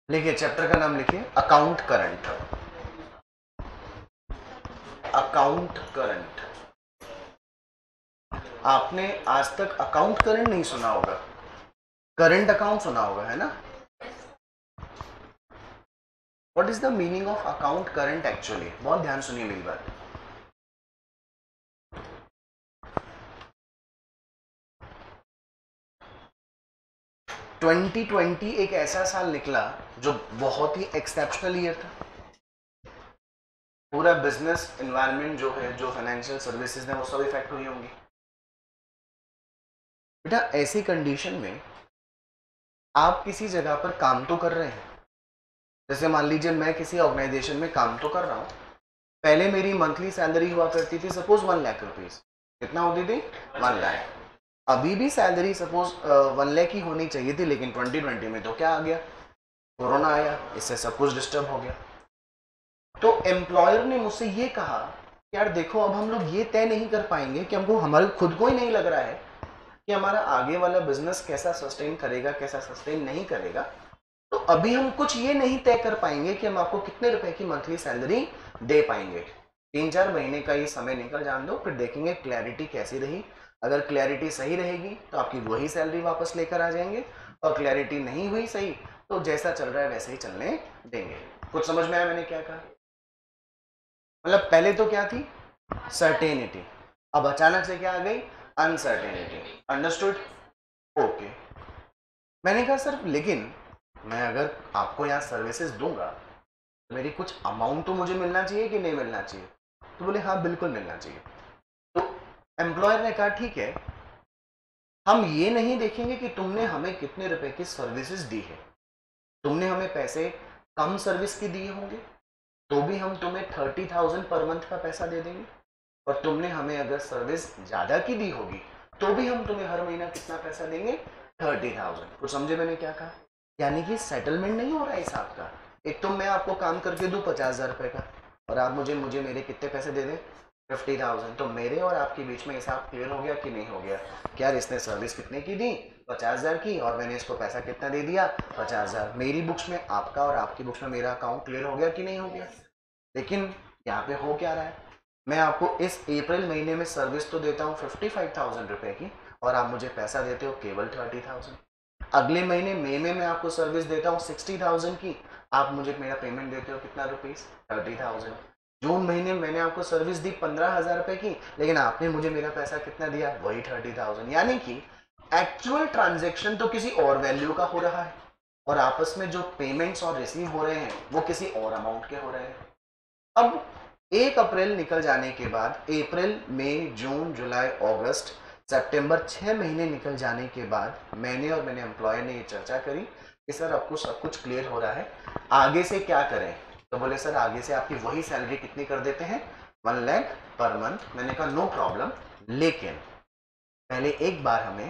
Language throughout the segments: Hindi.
लिखिए, चैप्टर का नाम लिखिए अकाउंट करंट। Account current. आपने आज तक अकाउंट करंट नहीं सुना होगा, करंट अकाउंट सुना होगा, है ना? What is the meaning of account current actually? बहुत ध्यान सुनिए मेरी बात। ट्वेंटी 2020 एक ऐसा साल निकला जो बहुत ही एक्सेप्शनल ईयर था। पूरा बिजनेस एनवायरनमेंट जो है, जो फाइनेंशियल सर्विसेज है, वो सब इफेक्ट हुई होंगी। बेटा ऐसी कंडीशन में आप किसी जगह पर काम तो कर रहे हैं, जैसे मान लीजिए मैं किसी ऑर्गेनाइजेशन में काम तो कर रहा हूं। पहले मेरी मंथली सैलरी हुआ करती थी सपोज 1 लाख रुपीज। कितना होती थी? 1 लाख। अभी भी सैलरी सपोज 1 लाख ही होनी चाहिए थी, लेकिन 2020 में तो क्या आ गया? कोरोना आया, इससे सब कुछ डिस्टर्ब हो गया। तो एम्प्लॉयर ने मुझसे ये कहा कि यार देखो, अब हम लोग ये तय नहीं कर पाएंगे कि हमको, हमारे खुद को ही नहीं लग रहा है कि हमारा आगे वाला बिजनेस कैसा सस्टेन करेगा, कैसा सस्टेन नहीं करेगा। तो अभी हम कुछ ये नहीं तय कर पाएंगे कि हम आपको कितने रुपए की मंथली सैलरी दे पाएंगे। 3-4 महीने का ये समय निकल जान दो, फिर देखेंगे क्लैरिटी कैसी रही। अगर क्लैरिटी सही रहेगी तो आपकी वही सैलरी वापस लेकर आ जाएंगे, और क्लैरिटी नहीं हुई सही तो जैसा चल रहा है वैसे ही चलने देंगे। कुछ समझ में आया मैंने क्या कहा? मतलब पहले तो क्या थी? सर्टेनिटी, अब अचानक से क्या आ गई? अनसर्टेनिटी। अंडरस्टूड? ओके। मैंने कहा सर लेकिन मैं अगर आपको यहाँ सर्विसेज दूंगा तो मेरी कुछ अमाउंट तो मुझे मिलना चाहिए कि नहीं मिलना चाहिए? तो बोले हाँ बिल्कुल मिलना चाहिए। तो एम्प्लॉयर ने कहा ठीक है, हम ये नहीं देखेंगे कि तुमने हमें कितने रुपए की सर्विसेज दी है। तुमने हमें पैसे कम सर्विस की दिए होंगे तो भी हम तुम्हें 30,000 पर मंथ का पैसा दे देंगे, और तुमने हमें अगर सर्विस ज्यादा की दी होगी तो भी हम तुम्हें हर महीना कितना पैसा देंगे? 30,000। कुछ समझे मैंने क्या कहा? यानी कि सेटलमेंट नहीं हो रहा है हिसाब का। एक तो मैं आपको काम करके दूं 50,000 रुपए का, और आप मुझे मुझे मेरे कितने पैसे दे दें? 50,000। तो मेरे और आपके बीच में हिसाब क्लियर हो गया कि नहीं हो गया? क्या इसने सर्विस कितने की दी? 50,000 की, और मैंने इसको पैसा कितना दे दिया? 50,000। मेरी बुक्स में आपका और आपकी बुक्स में मेरा अकाउंट क्लियर हो गया कि नहीं हो गया? लेकिन यहाँ पे हो क्या रहा है? मैं आपको इस अप्रैल महीने में सर्विस तो देता हूँ 55,000 रुपए की, और आप मुझे पैसा देते हो केवल 30,000। अगले महीने मई में मैं आपको सर्विस देता हूँ 60,000 की, आप मुझे मेरा पेमेंट देते हो कितना रुपीस? 30,000। जून महीने में मैंने आपको सर्विस दी 15,000 रुपए की, लेकिन आपने मुझे मेरा पैसा कितना दिया? वही 30,000। यानी कि एक्चुअल ट्रांजेक्शन तो किसी और वैल्यू का हो रहा है, और आपस में जो पेमेंट्स और रिसीव हो रहे हैं वो किसी और अमाउंट के हो रहे हैं। अब 1 अप्रैल निकल जाने के बाद, अप्रैल मई जून जुलाई अगस्त सितंबर, 6 महीने निकल जाने के बाद मैंने और मेरे एम्प्लॉयर ने ये चर्चा करी कि सर आपको सब कुछ क्लियर हो रहा है, आगे से क्या करें? तो बोले सर आगे से आपकी वही सैलरी कितनी कर देते हैं? 1 लाख पर मंथ। मैंने कहा नो प्रॉब्लम, लेकिन पहले एक बार हमें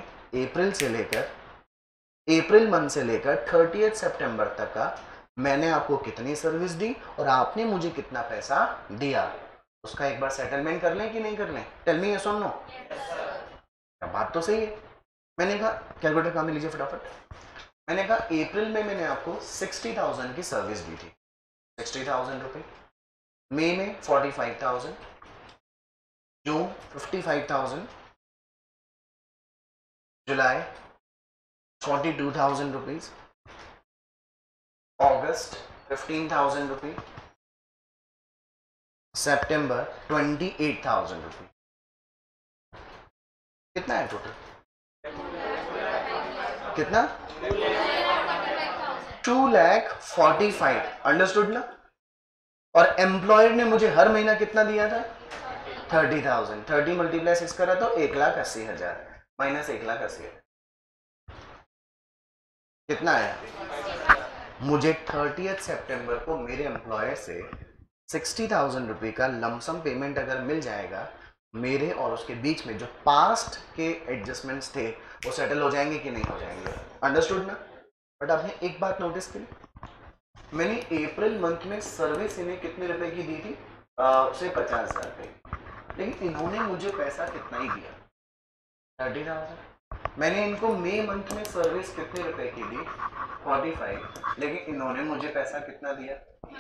अप्रैल मंथ से लेकर 30 सितंबर तक का मैंने आपको कितनी सर्विस दी और आपने मुझे कितना पैसा दिया, उसका एक बार सेटलमेंट कर लें कि नहीं कर लें? टेल मी यस और नो। बात तो सही है। मैंने कहा कैलकुलेटर काम में लीजिए फटाफट। मैंने कहा अप्रैल में मैंने आपको 60,000 की सर्विस दी थी, 60,000 रुपए। मई में 45,000, जून 55,000, जुलाई 42,000 रुपीज, अगस्त 15,000 रुपीज, सितंबर 28,000 रुपीज। कितना है टोटल? कितना? 2,45,000। अंडरस्टूड ना? और एम्प्लॉयर ने मुझे हर महीना कितना दिया था? 30,000। 30 मल्टीप्लाई 6 करा तो 1,80,000 माइनस 1,80,000 कितना आया? मुझे 30 सितंबर को मेरे एम्प्लॉयर से 60,000 रुपए का लमसम पेमेंट अगर मिल जाएगा, मेरे और उसके बीच में जो पास्ट के एडजस्टमेंट्स थे वो सेटल हो जाएंगे कि नहीं हो जाएंगे? अंडरस्टूड ना? बट आपने एक बात नोटिस की, मैंने अप्रैल मंथ में सर्विस इन्हें कितने रुपए की दी थी? से 50,000 रुपए, लेकिन इन्होंने मुझे पैसा कितना ही दिया? 30,000। मैंने इनको मई मंथ में सर्विस कितने रुपए की दी, 45, लेकिन इन्होंने मुझे पैसा कितना दिया,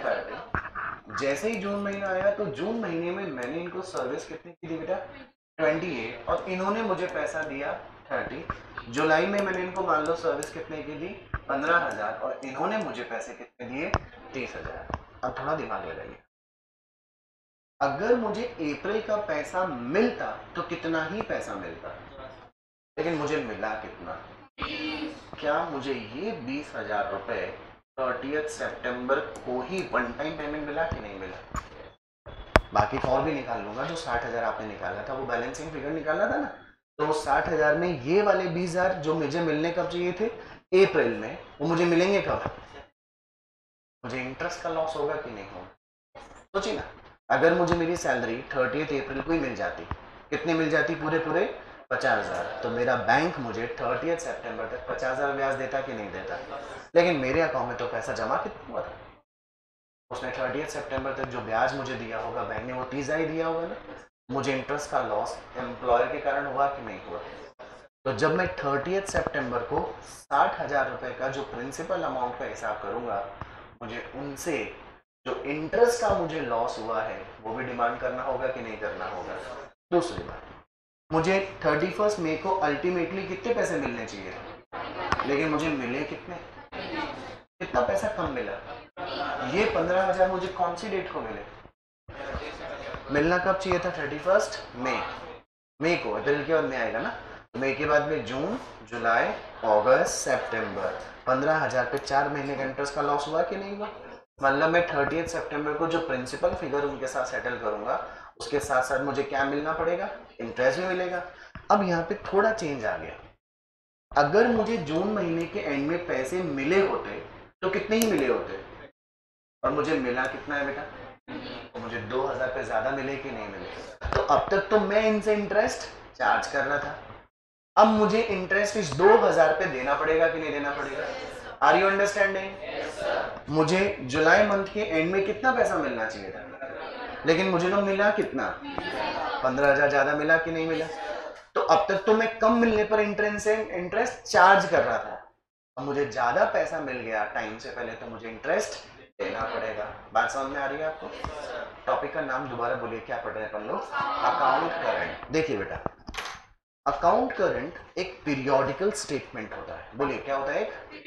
30। जैसे ही जून महीना आया तो जून महीने में मैंने इनको सर्विस कितनी की दी बेटा, 28, और इन्होंने मुझे पैसा दिया 30। जुलाई में मैंने इनको मान लो सर्विस कितने की दी, 15,000, और इन्होंने मुझे पैसे कितने दिए, 30,000। अब थोड़ा दिमाग लगाइए, अगर मुझे अप्रैल का पैसा मिलता तो कितना ही पैसा मिलता, लेकिन मुझे मिला कितना, क्या मुझे ये 20,000 रुपए 30 सितंबर को ही वन टाइम पेमेंट मिला कि नहीं मिला? बाकी और भी निकाल लूंगा, जो 60,000 आपने निकाला था वो बैलेंसिंग फिगर निकाला था ना, तो 60,000 में ये वाले 20,000 जो मुझे मिलने कब चाहिए थे, अप्रैल में, वो मुझे मिलेंगे कब? मुझे इंटरेस्ट का लॉस होगा कि नहीं होगा? सोचिए ना, अगर मुझे मेरी सैलरी 30 अप्रैल को ही मिल जाती, कितने मिल जाती, पूरे पूरे 50,000, तो मेरा बैंक मुझे 30 सितंबर तक 50,000 ब्याज देता कि नहीं देता? लेकिन मेरे अकाउंट में तो पैसा जमा कितना हुआ था, उसने 30 सितंबर तक जो ब्याज मुझे दिया होगा बैंक ने, वो 30,000 ही दिया होगा ना। मुझे इंटरेस्ट का लॉस एम्प्लॉयर के कारण हुआ कि नहीं हुआ? तो जब मैं 30 सितंबर को 60,000 रुपए का जो प्रिंसिपल अमाउंट का हिसाब करूंगा, मुझे उनसे जो इंटरेस्ट का मुझे लॉस हुआ है वो भी डिमांड करना होगा कि नहीं करना होगा? दूसरी बात, मुझे 31 मई को अल्टीमेटली कितने पैसे मिलने चाहिए, लेकिन मुझे मिले कितने, कितना पैसा कम मिला? ये 15,000 मुझे कौन सी डेट को मिले, मिलना कब चाहिए था, 31 मई, मई को, अप्रैल के बाद में आएगा ना, तो मई के बाद में जून, जुलाई, अगस्त, सितंबर, 15,000 पे 4 महीने का इंटरेस्ट का लॉस हुआ कि नहीं हुआ? मतलब मैं 30 सितंबर को जो प्रिंसिपल फिगर उनके साथ सेटल करूंगा, उसके साथ साथ मुझे क्या मिलना पड़ेगा, इंटरेस्ट भी मिलेगा। अब यहाँ पे थोड़ा चेंज आ गया, अगर मुझे जून महीने के एंड में पैसे मिले होते तो कितने ही मिले होते, और मुझे मिला कितना है बेटा, तो मुझे 2,000 पे ज्यादा मिले कि नहीं मिले? तो अब तक तो मैं इनसे इंटरेस्ट चार्ज कर रहा था, अब मुझे इंटरेस्ट इस 2,000 पे देना पड़ेगा कि नहीं देना पड़ेगा? Are you understanding? मुझे जुलाई मंथ के एंड में कितना पैसा मिलना चाहिए था, लेकिन मुझे तो मिला कितना, 15,000 ज्यादा मिला कि नहीं मिला? तो अब तक तो मैं कम मिलने पर इंटरेस्ट चार्ज कर रहा था, अब मुझे ज्यादा पैसा मिल गया टाइम से पहले, तो मुझे इंटरेस्ट देना पड़ेगा। बात समझ में आ रही है आपको? टॉपिक का नाम दोबारा बोलिए, क्या पढ़ रहे हैं अपन लोग, अकाउंट करंट। देखिए बेटा, अकाउंट करंट एक पीरियोडिकल स्टेटमेंट होता है, बोलिए क्या होता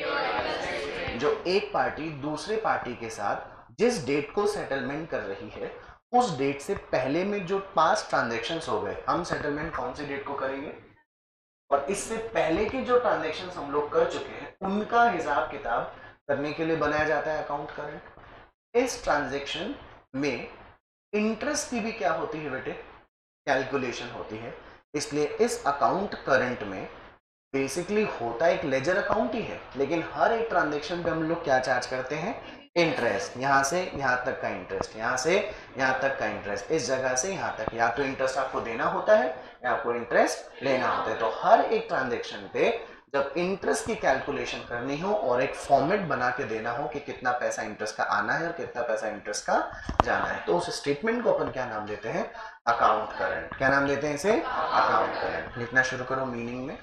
है, जो एक पार्टी दूसरे पार्टी के साथ जिस डेट को सेटलमेंट कर रही है, उस डेट से पहले में जो पास्ट ट्रांजैक्शंस हो गए, हम सेटलमेंट कौन सी डेट को करेंगे, और इससे पहले के जो ट्रांजैक्शंस हम लोग कर चुके हैं उनका हिसाब किताब करने के लिए बनाया जाता है अकाउंट करंट। इस ट्रांजैक्शन में इंटरेस्ट की भी क्या होती है बेटे, कैलकुलेशन होती है, इसलिए इस अकाउंट करंट में बेसिकली होता एक लेजर अकाउंट ही है, लेकिन हर एक ट्रांजैक्शन पे हम लोग क्या चार्ज करते हैं, इंटरेस्ट, यहां से यहां तक का इंटरेस्ट, यहां से यहां तक का इंटरेस्ट, इस जगह से यहां तक, या तो इंटरेस्ट आपको देना होता है या आपको इंटरेस्ट लेना होता है। तो हर एक ट्रांजैक्शन पे जब इंटरेस्ट की कैलकुलेशन करनी हो और एक फॉर्मेट बना के देना हो कि कितना पैसा इंटरेस्ट का आना है और कितना पैसा इंटरेस्ट का जाना है, तो उस स्टेटमेंट को अपन क्या नाम देते हैं, अकाउंट करंट। क्या नाम देते हैं इसे, अकाउंट करंट। लिखना शुरू करो मीनिंग में,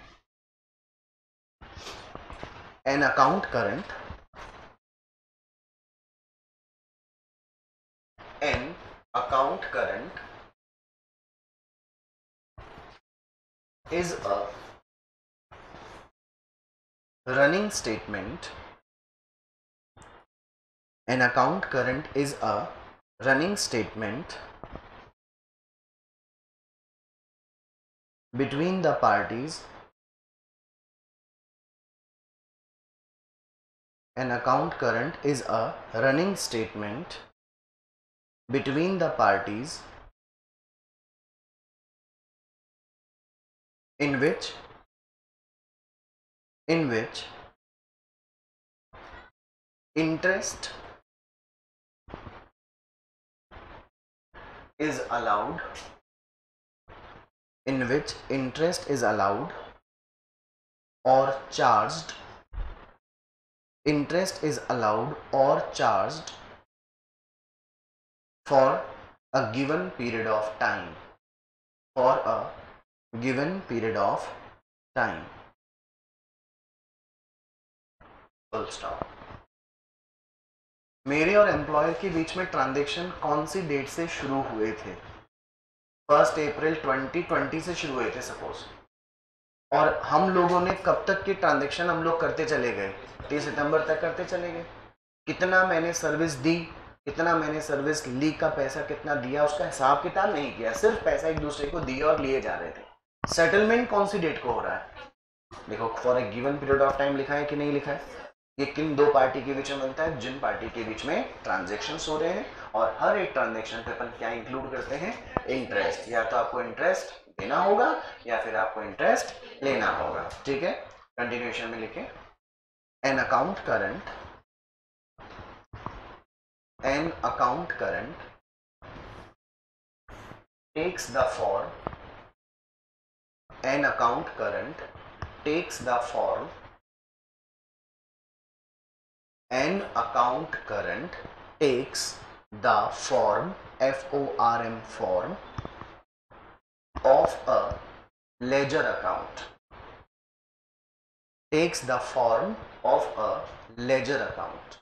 an account current, an account current is a running statement, an account current is a running statement between the parties, an account current is a running statement between the parties in which interest is allowed, in which interest is allowed or charged, interest is allowed or charged for a given period of time, for a given period of time. Full stop. मेरे और एम्प्लॉयर के बीच में ट्रांजैक्शन कौन सी डेट से शुरू हुए थे? 1 अप्रैल 2020 से शुरू हुए थे सपोज, और हम लोगों ने कब तक की ट्रांजैक्शन हम लोग करते चले गए? 30 सितंबर तक करते चले गए। कितना मैंने सर्विस दी, कितना मैंने सर्विस ली का पैसा कितना दिया, उसका हिसाब किताब नहीं किया, सिर्फ पैसा एक दूसरे को दिए और लिए जा रहे थे। सेटलमेंट कौन सी डेट को हो रहा है? देखो for a given period of time लिखा है कि नहीं लिखा है? ये किन दो पार्टी के बीच में बनता है? जिन पार्टी के बीच में ट्रांजेक्शन हो रहे हैं, और हर एक ट्रांजेक्शन पे अपन क्या इंक्लूड करते हैं? इंटरेस्ट। या तो आपको इंटरेस्ट देना होगा या फिर आपको इंटरेस्ट लेना होगा। ठीक है, कंटिन्यूएशन में लिखे an account current, an account current takes the form, an account current takes the form, an account current takes the form, FORM form of a ledger account, takes the form of a ledger account।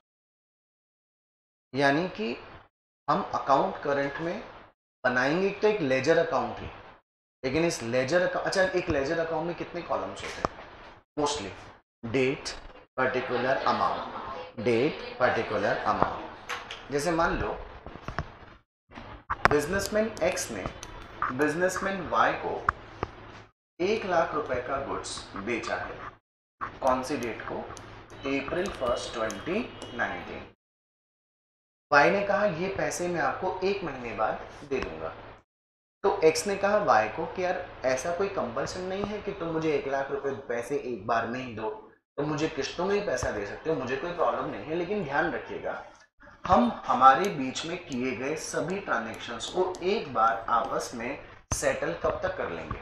यानी कि हम अकाउंट करंट में बनाएंगे तो एक लेजर अकाउंट ही, लेकिन इस लेजर अकाउंट, अच्छा एक लेजर अकाउंट में कितने कॉलम्स होते हैं? Mostly date, particular amount, date, particular amount. जैसे मान लो बिजनेसमैन एक्स ने बिजनेसमैन वाई को 1 लाख रुपए का गुड्स बेचा है। कौन सी डेट को? अप्रैल 1, 2019। वाई ने कहा ये पैसे मैं आपको 1 महीने बाद दे दूंगा। तो एक्स ने कहा वाई को कि यार ऐसा कोई कंपल्सन नहीं है कि तुम मुझे 1 लाख रुपए पैसे एक बार में ही दो, तुम मुझे किस्तों में ही पैसा दे सकते हो, मुझे कोई प्रॉब्लम नहीं है। लेकिन ध्यान रखिएगा हम हमारे बीच में किए गए सभी ट्रांजेक्शन्स को एक बार आपस में सेटल कब तक कर लेंगे?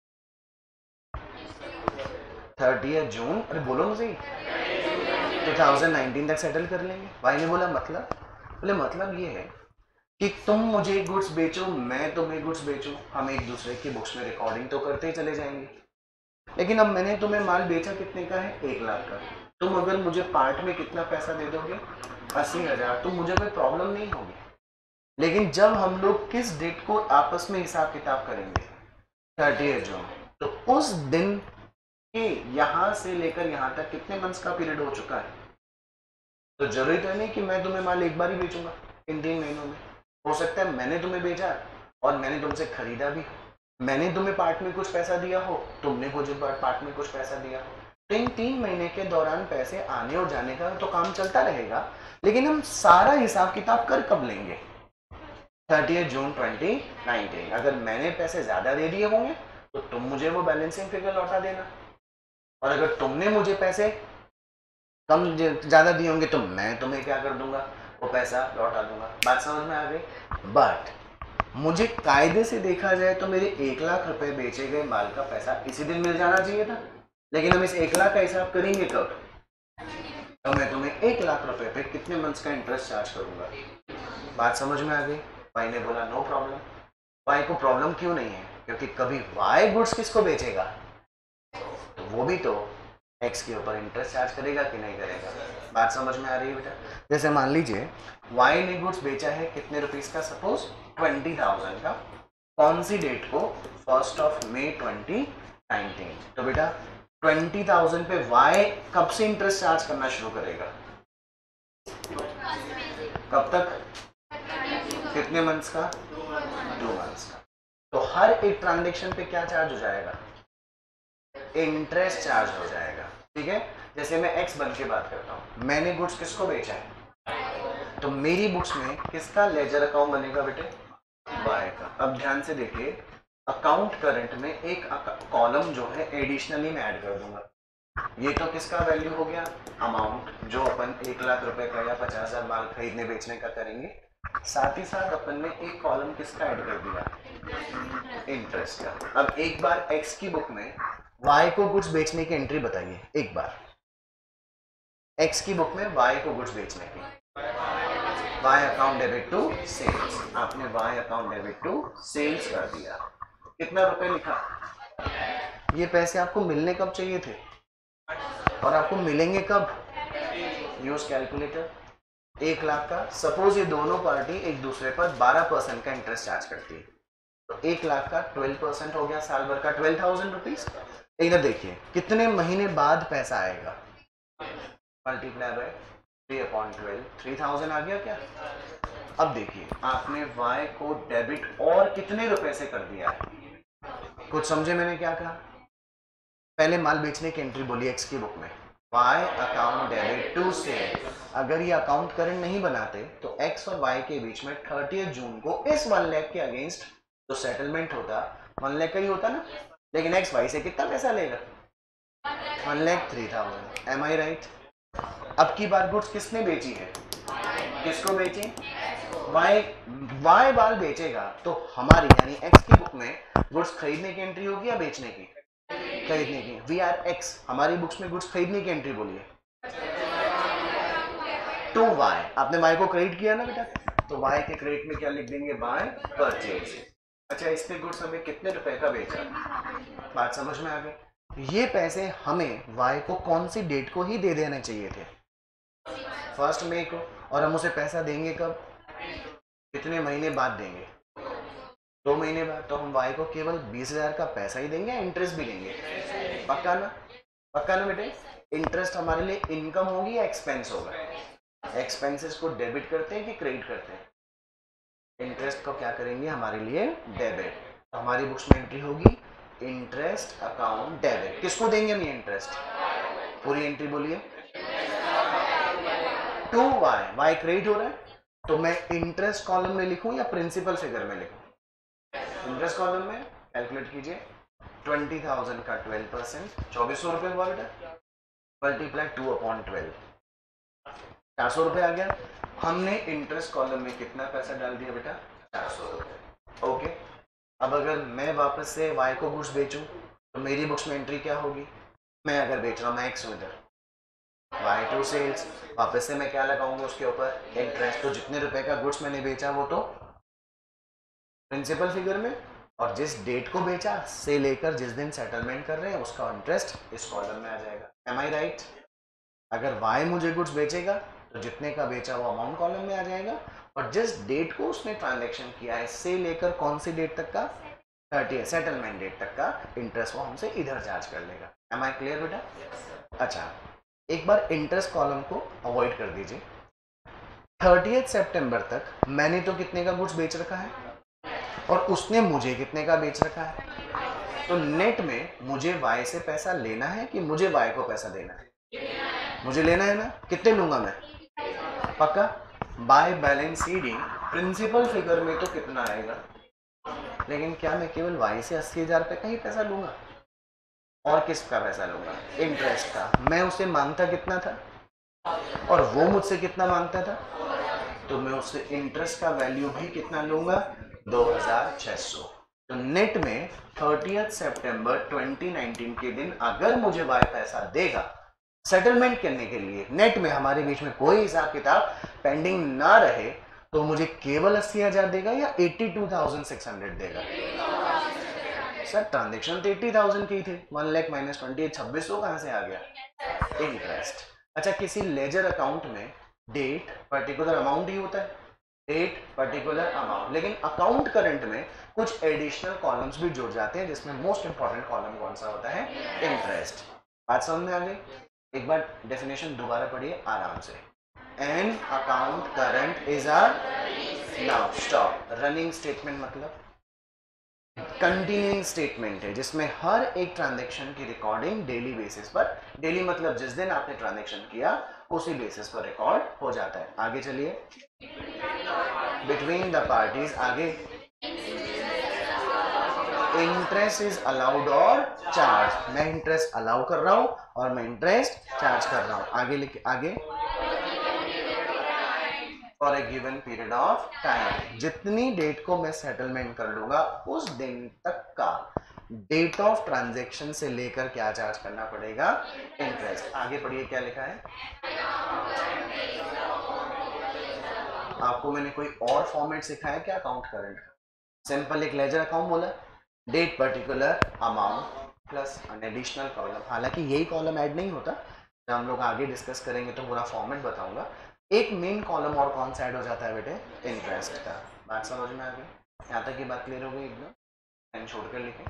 30 जून, अरे बोलो मुझे, 2019 तक सेटल कर लेंगे। भाई ने बोला मतलब? बोले मतलब ये है कि तुम मुझे गुड्स बेचो, मैं तुम्हें गुड्स बेचूं, हम एक दूसरे की बुक्स में रिकॉर्डिंग तो करते ही चले जाएंगे। लेकिन अब मैंने तुम्हें माल बेचा कितने का है? 1 लाख का। तुम अगर मुझे पार्ट में कितना पैसा दे दोगे? 80,000। तो मुझे कोई प्रॉब्लम नहीं होगी। लेकिन जब हम लोग किस डेट को आपस में हिसाब किताब करेंगे? 30 जून। तो उस दिन के यहां से लेकर यहां तक कितने मंथ्स का पीरियड हो चुका है? तो जरूरी तो नहीं कि मैं तुम्हें माल एक बार ही बेचूंगा इन 3 महीनों में। हो सकता है मैंने तुम्हें बेचा और मैंने तुमसे खरीदा भी, मैंने तुम्हें पार्ट में कुछ पैसा दिया हो, तुमने मुझे पार्ट में कुछ पैसा दिया हो। तो इन 3 महीने के दौरान पैसे आने और जाने का तो काम चलता रहेगा, लेकिन हम सारा हिसाब किताब कर कब लेंगे? 30 जून 2019। अगर मैंने पैसे ज्यादा दे दिए होंगे तो तुम मुझे वो बैलेंसिंग फिगर लौटा देना, और अगर तुमने मुझे पैसे कम ज्यादा दिए होंगे तो मैं तुम्हें क्या कर दूंगा? वो पैसा लौटा दूंगा। बात समझ में आ गई? बट मुझे कायदे से देखा जाए तो मेरे 1 लाख रुपए बेचे गए माल का पैसा इसी दिन मिल जाना चाहिए था। लेकिन हम इस 1 लाख का हिसाब करेंगे कब? तो मैं तुम्हें 1 लाख रुपए पे कितने मंथ्स का इंटरेस्ट चार्ज करूंगा। बात समझ में आ गई? भाई ने बोला नो प्रॉब्लम। भाई को प्रॉब्लम क्यों नहीं है? क्योंकि कभी वाई गुड्स किसको बेचेगा? तो वो भी तो एक्स के ऊपर इंटरेस्ट चार्ज करेगा कि नहीं करेगा। बात समझ में आ रही है बेटा? जैसे मान लीजिए वाई ने गुड्स बेचा है कितने रुपीस का? सपोज 20,000 का। कौन सी डेट को? 1 मई 2019। तो बेटा 20,000 पे वाई कब से इंटरेस्ट चार्ज करना शुरू करेगा? कब तक? कितने मंथ्स का? 2 मंथ्स का। तो हर एक ट्रांजेक्शन पे क्या चार्ज हो जाएगा? इंटरेस्ट चार्ज हो जाएगा। ठीक है, जैसे मैं एक्स बन के बात करता हूँ, मैंने गुड्स किसको बेचा है? तो मेरी बुक्स में किसका लेजर अकाउंट बनेगा बेटे? वाई का। अब ध्यान से देखिए, अकाउंट करंट में एक कॉलम जो है एडिशनली मैं ऐड कर दूंगा। ये तो किसका वैल्यू हो गया? अमाउंट, जो अपन 1 लाख रुपए का या 50,000 माल खरीदने बेचने का करेंगे। साथ ही साथ अपन ने एक कॉलम किसका ऐड कर दिया? इंटरेस्ट का। अब एक बार एक्स की बुक में वाई को गुड्स बेचने की एंट्री बताइए। एक बार एक्स की बुक में वाई को गुड्स बेचने की, Y account debit to sales. आपने Y account debit to sales कर दिया। कितना रुपए लिखा? ये पैसे आपको मिलने कब चाहिए थे और आपको मिलेंगे कब? Use calculator. 1 लाख का, सपोज ये दोनों पार्टी एक दूसरे पर 12% का इंटरेस्ट चार्ज करती है, तो 1 लाख का 12% हो गया, साल भर का 12,000 रुपीज। इधर देखिए कितने महीने बाद पैसा आएगा, मल्टीप्लाई बाय 3/12, 3,000 आ गया क्या। अब देखिए आपने y को डेबिट और कितने रुपए से कर दिया है, कुछ समझे मैंने क्या कहा। पहले माल बेचने की एंट्री बोली एक्स की बुक में, y account debit to sale. अगर ये अकाउंट करंट नहीं बनाते तो x और y के बीच में 30 जून को इस 1 लाख के अगेंस्ट जो सेटलमेंट होता 1 लाख का ही होता ना, लेकिन x y से कितना पैसा लेगा, 1,03,000। Am I right. अब की बार गुड्स किसने बेची है, किसको बेची, y बाल बेचेगा तो हमारी यानी x की बुक में गुड्स खरीदने की एंट्री होगी या बेचने की, खरीदने की। वी आर एक्स, हमारी बुक्स में गुड्स खरीदने की एंट्री बोली है, टू y, आपने y को क्रेडिट किया ना बेटा, तो y के क्रेडिट में क्या लिख देंगे, बाय परचेज। अच्छा इसने गुड्स हमें कितने रुपए का बेचा, बात समझ में आ गई। ये पैसे हमें y को कौन सी डेट को ही दे देने चाहिए थे, 1 मई को, और हम उसे पैसा देंगे कब, कितने महीने बाद देंगे, 2 महीने बाद। तो हम y को केवल 20,000 का पैसा ही देंगे, इंटरेस्ट भी देंगे, पक्का ना, पक्का ना बेटे। इंटरेस्ट हमारे लिए इनकम होगी या एक्सपेंस होगा, एक्सपेंसेस को डेबिट करते हैं कि क्रेडिट करते हैं, इंटरेस्ट को क्या करेंगे हमारे लिए डेबिट। तो हमारी बुक्स में एंट्री होगी इंटरेस्ट अकाउंट डेबिट, किसको देंगे हम ये इंटरेस्ट, पूरी एंट्री बोलिए, टू y क्रेडिट हो रहा है, तो मैं इंटरेस्ट कॉलम में लिखूं या प्रिंसिपल फिगर में लिखूं, इंटरेस्ट कॉलम में कैलकुलेट कीजिए, 20,000 का 12%, 2,400 रुपए हुआ बेटा, मल्टीप्लाई 2/12, 400 रुपए आ गया। हमने इंटरेस्ट कॉलम में कितना पैसा डाल दिया बेटा, 400 रुपए। ओके, अब अगर मैं वापस से y को गुड्स बेचूं तो मेरी बुक्स में एंट्री क्या होगी, मैं अगर बेच रहा हूं मैं x इधर, y टू सेल्स, वापस से मैं क्या लगाऊंगा उसके ऊपर, इंटरेस्ट। तो जितने रुपए का गुड्स मैंने बेचा वो तो प्रिंसिपल फिगर में, और जिस डेट को बेचा से लेकर जिस दिन सेटलमेंट कर रहे हैं उसका इंटरेस्ट इस कॉलम में आ जाएगा। Am I right. अगर y मुझे गुड्स बेचेगा तो जितने का बेचा वो अमाउंट कॉलम में आ जाएगा, और जिस डेट को उसने ट्रांजैक्शन किया है से लेकर कौन सी डेट तक का, 30 सेटलमेंट डेट तक का इंटरेस्ट वो हमसे इधर चार्ज कर लेगा। एम आई क्लियर बेटा। अच्छा एक बार इंटरेस्ट कॉलम को अवॉइड कर दीजिए, 30 सितंबर तक मैंने तो कितने का गुड्स बेच रखा है और उसने मुझे कितने का बेच रखा है, तो नेट में मुझे y से पैसा लेना है कि मुझे y को पैसा देना है, मुझे लेना है ना, कितने लूंगा मैं, पक्का। By balance sheet principal figure में तो कितना आएगा, लेकिन क्या मैं केवल y से 80,000 रुपए का ही पैसा लूंगा, और किसका पैसा लूंगा, इंटरेस्ट का। मैं उसे मांगता कितना था और वो मुझसे कितना मांगता था, तो मैं उससे इंटरेस्ट का वैल्यू भी कितना लूंगा, 2,600। तो नेट में 30 सितंबर 2019 के दिन अगर मुझे y पैसा देगा सेटलमेंट करने के लिए, नेट में हमारे बीच में कोई हिसाब किताब पेंडिंग ना रहे, तो मुझे केवल 80,000 देगा या 82,600 देगा। सर ट्रांजेक्शन तो 80,000 की थी, 1 लाख माइनस 28, 2600 कहां से आ गया, इंटरेस्ट। अच्छा किसी लेजर अकाउंट में डेट पर्टिकुलर अमाउंट ही होता है, डेट पर्टिकुलर अमाउंट, लेकिन अकाउंट करंट में कुछ एडिशनल कॉलम्स भी जुड़ जाते हैं, जिसमें मोस्ट इंपॉर्टेंट कॉलम कौन सा होता है, इंटरेस्ट। बात समझ में आ गई। एक बार डेफिनेशन दोबारा पढ़िए आराम से। An account current is a, now stop, running statement मतलब कंटिन्यूइंग स्टेटमेंट है जिसमें हर एक ट्रांजैक्शन की रिकॉर्डिंग डेली बेसिस पर, डेली मतलब जिस दिन आपने ट्रांजैक्शन किया उसी बेसिस पर रिकॉर्ड हो जाता है। आगे चलिए, बिटवीन द पार्टीज, आगे इंटरेस्ट इज अलाउड और चार्ज, मैं इंटरेस्ट अलाउ कर रहा हूं और मैं इंटरेस्ट चार्ज कर रहा हूं। आगे लिखिए, आगे for a given period of time, जितनी डेट को मैं सेटलमेंट कर लूंगा उस दिन तक का डेट ऑफ ट्रांजैक्शन से लेकर क्या चार्ज करना पड़ेगा, इंटरेस्ट। आगे पढ़िए क्या लिखा है, आपको मैंने कोई और फॉर्मेट सिखाया क्या अकाउंट करंट का, सिंपल एक लेजर अकाउंट बोला, date particular amount plus an additional column, हालांकि यही कॉलम ऐड नहीं होता जब हम लोग आगे डिस्कस करेंगे तो पूरा फॉर्मेट बताऊंगा। एक मेन कॉलम और कौन सा ऐड हो जाता है बेटे, इंटरेस्ट का। बात समझ में आ गई? यहाँ तक की बात क्लियर हो गई एकदम? पेन छोड़कर लिखें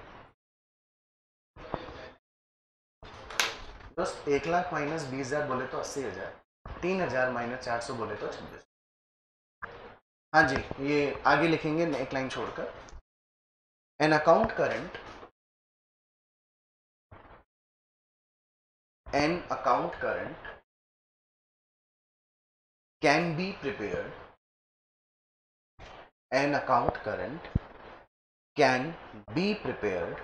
दोस्त। 1,00,000 माइनस 20,000 बोले तो 80,000, 3,000 माइनस 400 बोले तो 26। हाँ जी, ये आगे लिखेंगे एक लाइन छोड़कर। An account current, an account current can be prepared, an account current can be prepared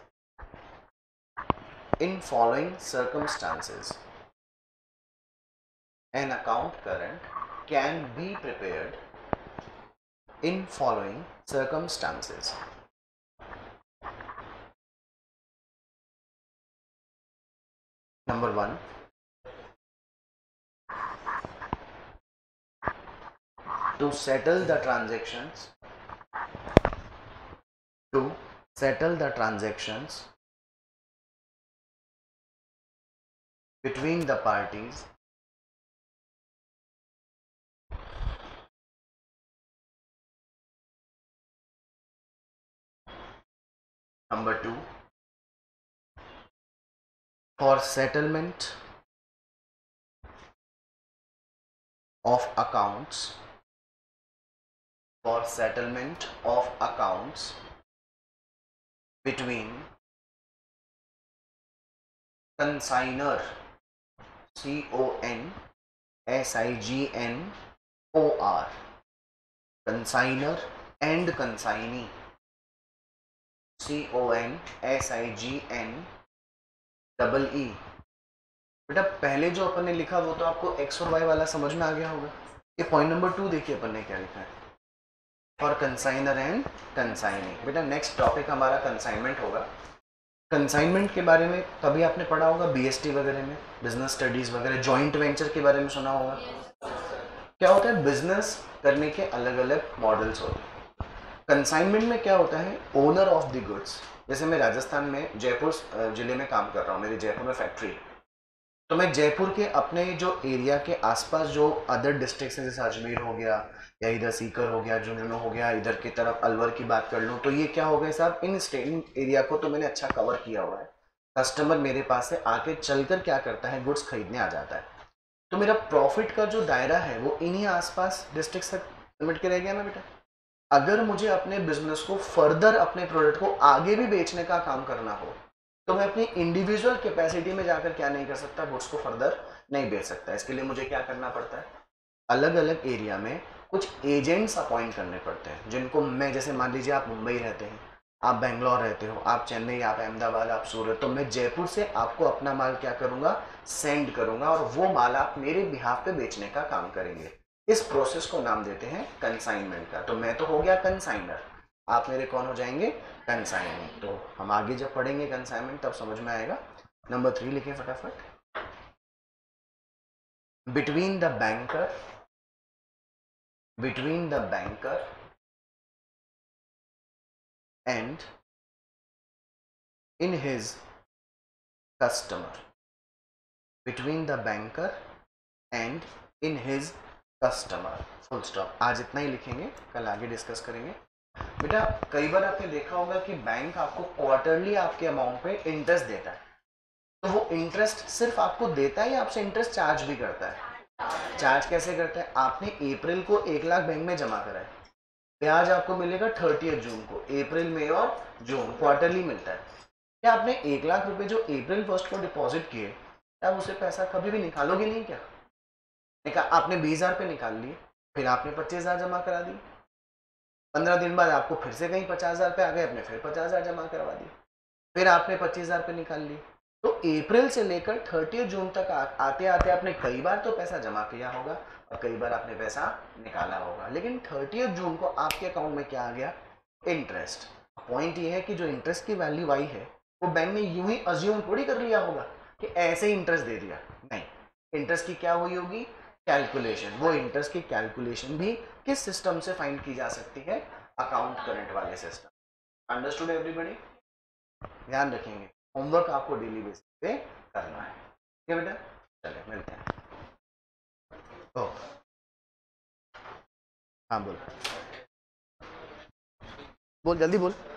in following circumstances. An account current can be prepared in following circumstances. Number 1, to settle the transactions, to settle the transactions between the parties number 2, for settlement of accounts, for settlement of accounts between consignor, CONSIGNOR, consignor and consignee, CONSIGNEE। बेटा पहले जो अपन ने लिखा वो तो आपको एक्स और वाई वाला समझ में आ गया होगा। ये पॉइंट नंबर 2 देखिए अपन ने क्या लिखा है, फॉर कंसाइनर एंड कंसाइनी। बेटा नेक्स्ट टॉपिक हमारा कंसाइनमेंट होगा। कंसाइनमेंट के बारे में कभी आपने पढ़ा होगा बीएसटी वगैरह में, बिजनेस स्टडीज वगैरह, जॉइंट वेंचर के बारे में सुना होगा। क्या होता है, बिजनेस करने के अलग अलग मॉडल्स होते हैं। कंसाइनमेंट में क्या होता है, ओनर ऑफ द गुड्स। जैसे मैं राजस्थान में जयपुर जिले में काम कर रहा हूँ, मेरी जयपुर में फैक्ट्री है, तो मैं जयपुर के अपने जो एरिया के आसपास जो अदर डिस्ट्रिक्ट हैं, जैसे अजमेर हो गया या इधर सीकर हो गया, झुंझुनू हो गया, इधर की तरफ अलवर की बात कर लूँ, तो ये क्या हो गया साहब, इन स्टेट एरिया को तो मैंने अच्छा कवर किया हुआ है। कस्टमर मेरे पास से आके चलकर क्या करता है, गुड्स खरीदने आ जाता है। तो मेरा प्रॉफिट का जो दायरा है वो इन्हीं आसपास डिस्ट्रिक्ट तक लिमिट के रह गया ना बेटा। अगर मुझे अपने बिजनेस को फर्दर, अपने प्रोडक्ट को आगे भी बेचने का काम करना हो, तो मैं अपनी इंडिविजुअल कैपेसिटी में जाकर क्या नहीं कर सकता, गुड्स को फर्दर नहीं बेच सकता। इसके लिए मुझे क्या करना पड़ता है, अलग अलग एरिया में कुछ एजेंट्स अपॉइंट करने पड़ते हैं, जिनको मैं, जैसे मान लीजिए आप मुंबई रहते हैं, आप बेंगलोर रहते हो, आप चेन्नई, आप अहमदाबाद, आप सूरत, तो मैं जयपुर से आपको अपना माल क्या करूंगा, सेंड करूंगा, और वो माल आप मेरे बिहाफ पे बेचने का काम करेंगे। इस प्रोसेस को नाम देते हैं कंसाइनमेंट का। तो मैं तो हो गया कंसाइनर, आप मेरे कौन हो जाएंगे, कंसाइनमेंट। तो हम आगे जब पढ़ेंगे कंसाइनमेंट तब समझ में आएगा। नंबर 3 लिखें फटाफट, between the banker, between the banker and in his customer, between the banker and in his customer, full stop. आज इतना ही लिखेंगे, कल आगे डिस्कस करेंगे। बेटा कई बार आपने देखा होगा कि बैंक आपको क्वार्टरली आपके अमाउंट पे इंटरेस्ट देता है, तो वो इंटरेस्ट सिर्फ आपको देता है या आपसे इंटरेस्ट चार्ज भी करता है? चार्ज कैसे करता है, आपने अप्रैल को 1,00,000 बैंक में जमा करा है, ब्याज आपको मिलेगा 30 जून को, अप्रैल मई और जून क्वार्टरली मिलता है। क्या आपने 1,00,000 रुपए जो अप्रैल 1 को डिपॉजिट किए, क्या उसे पैसा कभी भी निकालोगे नहीं क्या? आपने 20,000 पे निकाल लिए, फिर आपने 25,000 जमा करा दिए, 15 दिन बाद आपको फिर से कहीं 50,000 पे आ गए, आपने फिर 50,000 जमा करवा दिए, फिर आपने 25,000 पे निकाल लिए। तो अप्रैल से लेकर 30 जून तक आते आते आपने कई बार तो पैसा जमा किया होगा और कई बार आपने पैसा निकाला होगा, लेकिन 30 जून को आपके अकाउंट में क्या आ गया, इंटरेस्ट। पॉइंट ये है कि जो इंटरेस्ट की वैल्यू आई है वो बैंक ने यूं ही अज्यूम थोड़ी कर लिया होगा कि ऐसे ही इंटरेस्ट दे दिया, नहीं। इंटरेस्ट की क्या हुई होगी, कैलकुलेशन। वो इंटरेस्ट की कैलकुलेशन भी किस सिस्टम से फाइंड की जा सकती है, अकाउंट करंट वाले सिस्टम। Understood everybody? ध्यान रखेंगे, होमवर्क आपको डेली बेसिस पे करना है, ठीक है बेटा। चले मिलते हैं। ओ हाँ बोल बोल जल्दी बोल।